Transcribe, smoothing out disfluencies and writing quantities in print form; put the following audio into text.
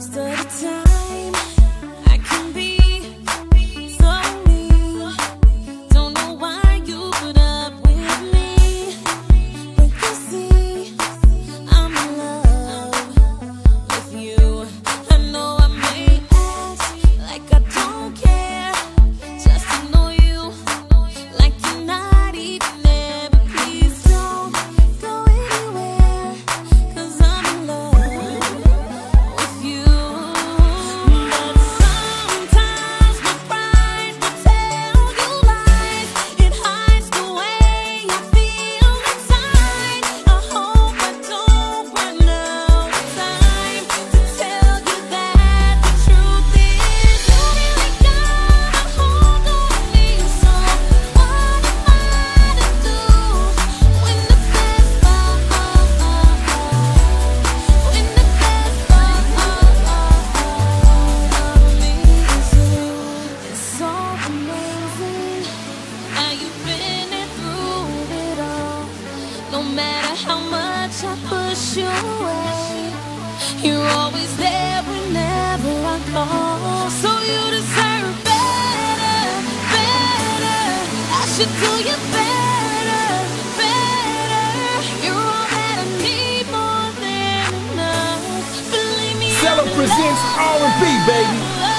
Most of the time, I can be so mean. Don't know why you put up with me, but you see, I'm in love with you. I know I may act like I don't care, just to know you like you're not even there. But please don't go anywhere, 'cause I'm in love with you. But sometimes my pride will tell you lies. It hides the way you feel inside. I hope I don't run out of time to tell you that the truth is you really got a hold on me. So what am I to do when the best part of me is you? It's so amazing how you've been it through it all. No matter how much I push you away, you're always there whenever I call. So you deserve better, better. I should do you better, better. You're all that I need, more than enough. Believe me, Stella I'm in presents love. R&B, baby.